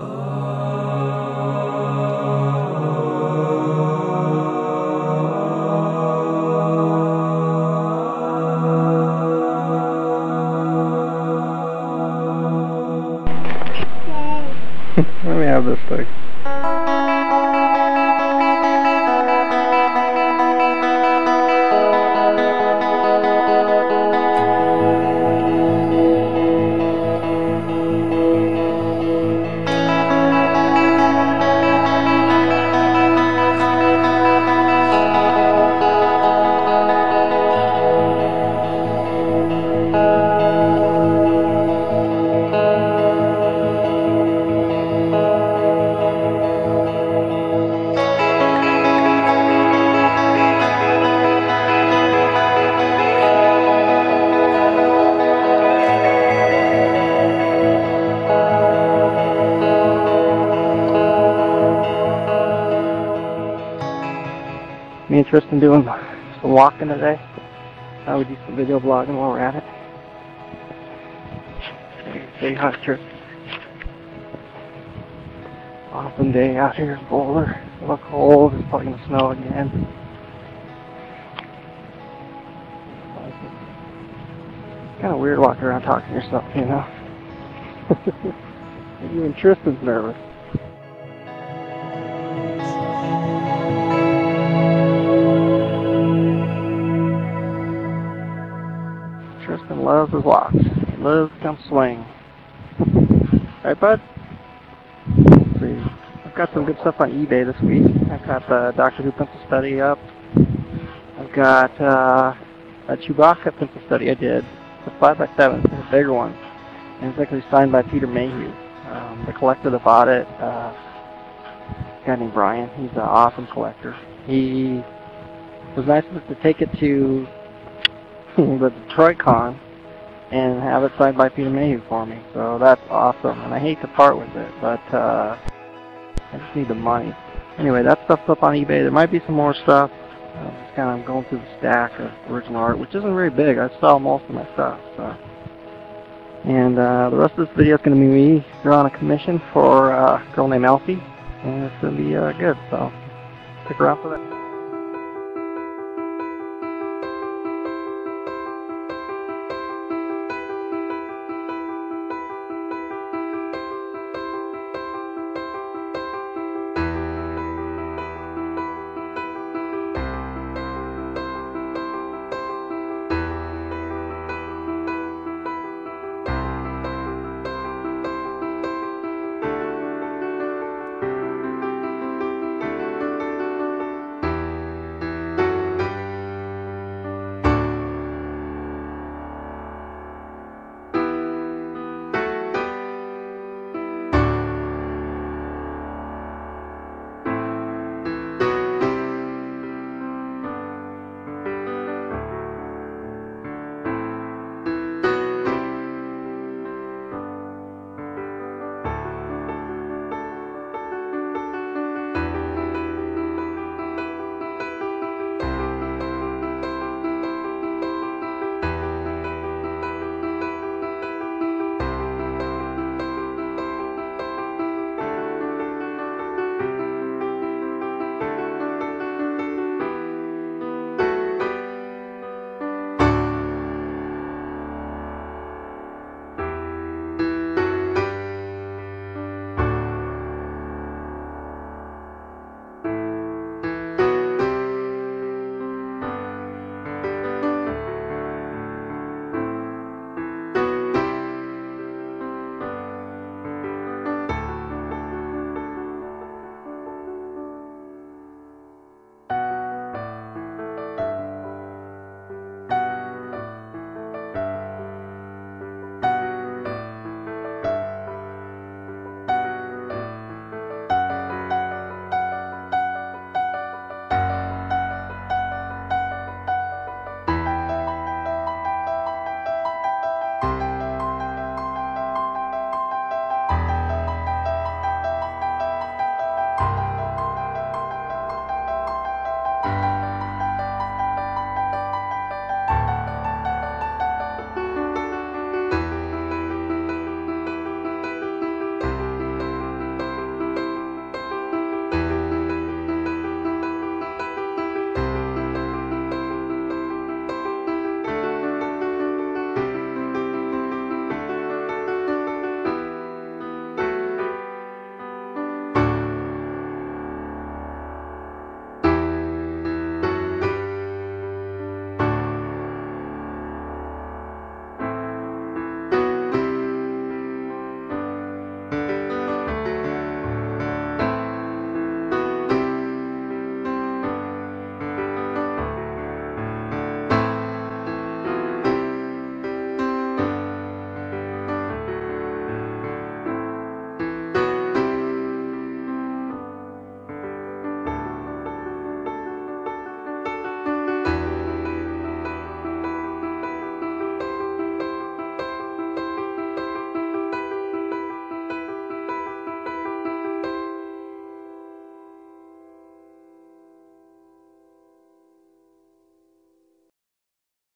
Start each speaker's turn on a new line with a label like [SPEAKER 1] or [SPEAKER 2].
[SPEAKER 1] Let me have this thing. Me and Tristan doing some walking today. We do some video vlogging while we're at it. Say hi, Tristan. Awesome day out here in Boulder. It's a little cold. It's probably gonna snow again. It's kind of weird walking around talking to yourself, you know. Even Tristan's nervous. Tristan loves his walks. He loves to come swing. Right, bud? Let's see. I've got some good stuff on eBay this week. I've got the Doctor Who pencil study up. I've got a Chewbacca pencil study I did. It's a 5x7. It's a bigger one. And it's actually signed by Peter Mayhew. The collector that bought it, a guy named Brian. He's an awesome collector. He was nice enough to take it to the Detroit Con and have it signed by Peter Mayhew for me. So that's awesome. And I hate to part with it, but I just need the money. Anyway, that stuff's up on eBay. There might be some more stuff. I'm just kind of going through the stack of original art, which isn't very big. I sell most of my stuff. So. And the rest of this video is going to be me drawing a commission for a girl named Elfie. And it's going to be good. So stick around for that.